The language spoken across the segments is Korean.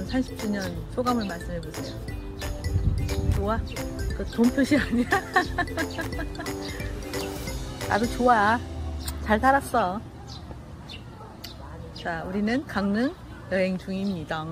결혼 30주년 소감을 말씀해 보세요. 좋아? 그 돈 표시 아니야? 나도 좋아. 잘 살았어. 자, 우리는 강릉 여행 중입니다.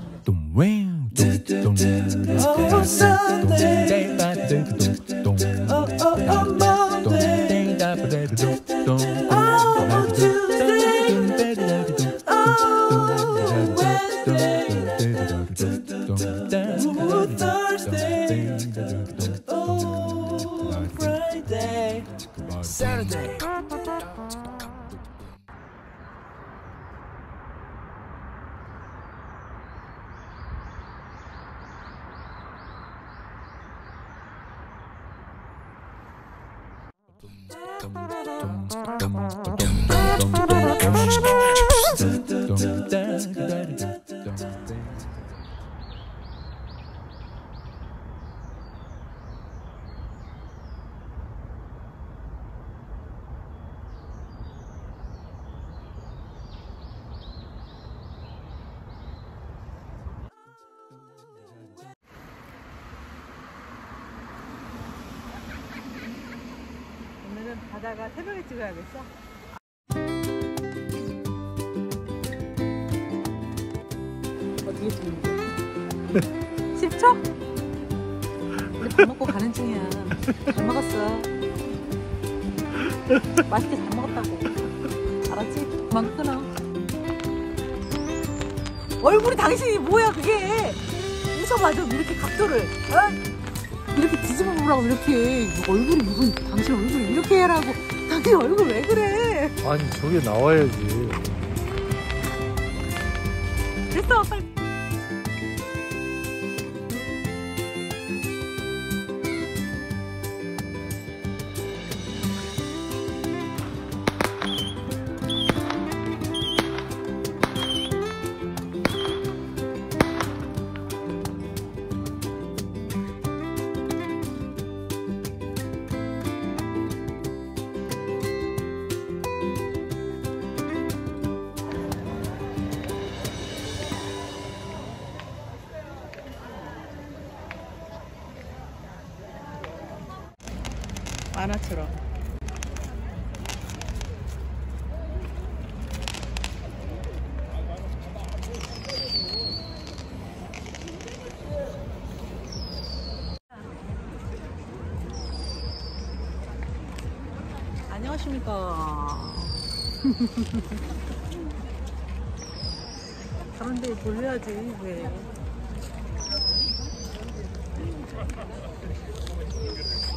오늘은 바다가 새벽에 찍어야겠어. 어떻게 찍는 거야? 10초? 우리 밥 먹고 가는 중이야. 잘 먹었어. 맛있게 잘 먹었다고. 알았지? 그만 끊어. 얼굴이 당신이 뭐야 그게. 웃어봐 좀 이렇게 각도를. 어? 이렇게 뒤집어 보라고 이렇게. 얼굴이 무슨 당신 얼굴 이렇게 해라고. 당신 얼굴 왜 그래? 아니 저게 나와야지. 됐어 빨리. 만화처럼. 안녕하십니까. 그런데 돌려야지 왜.